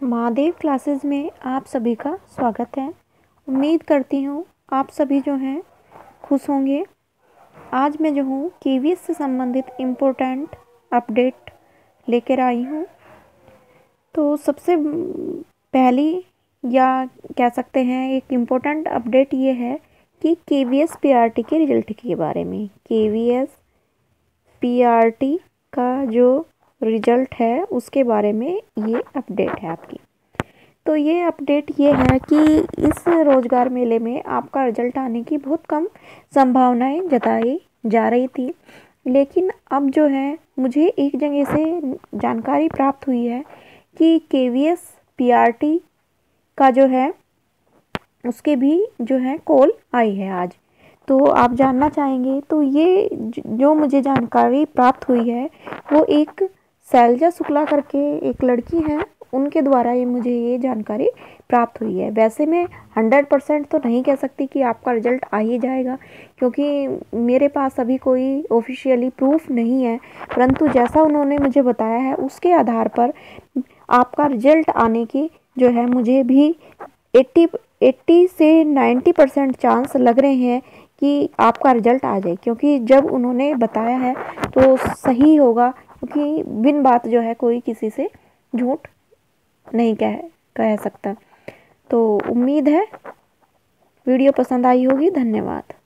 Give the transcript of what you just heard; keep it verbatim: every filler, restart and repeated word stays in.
Mahadev classes में आप सभी का स्वागत है। उम्मीद करती हूँ आप सभी जो हैं खुश होंगे। आज मैं जो हूँ केवीएस से संबंधित इम्पोर्टेंट अपडेट लेकर आई हूँ। तो सबसे पहली या कह सकते हैं एक इम्पोर्टेंट अपडेट ये है कि केवीएस पीआरटी के रिजल्ट के बारे में। केवीएस पीआरटी का जो रिजल्ट है उसके बारे में ये अपडेट है आपकी। तो ये अपडेट ये है कि इस रोज़गार मेले में आपका रिजल्ट आने की बहुत कम संभावनाएं जताई जा रही थी, लेकिन अब जो है मुझे एक जगह से जानकारी प्राप्त हुई है कि केवीएस पीआरटी का जो है उसके भी जो है कॉल आई है आज। तो आप जानना चाहेंगे, तो ये जो मुझे जानकारी प्राप्त हुई है वो एक शैलजा शुक्ला करके एक लड़की है, उनके द्वारा ये मुझे ये जानकारी प्राप्त हुई है। वैसे मैं हंड्रेड परसेंट तो नहीं कह सकती कि आपका रिजल्ट आ ही जाएगा, क्योंकि मेरे पास अभी कोई ऑफिशियली प्रूफ नहीं है, परंतु जैसा उन्होंने मुझे बताया है उसके आधार पर आपका रिजल्ट आने की जो है मुझे भी एट्टी एट्टी से नाइन्टी परसेंट चांस लग रहे हैं कि आपका रिजल्ट आ जाए, क्योंकि जब उन्होंने बताया है तो सही होगा, क्योंकि बिन बात जो है कोई किसी से झूठ नहीं कह कह सकता। तो उम्मीद है वीडियो पसंद आई होगी। धन्यवाद।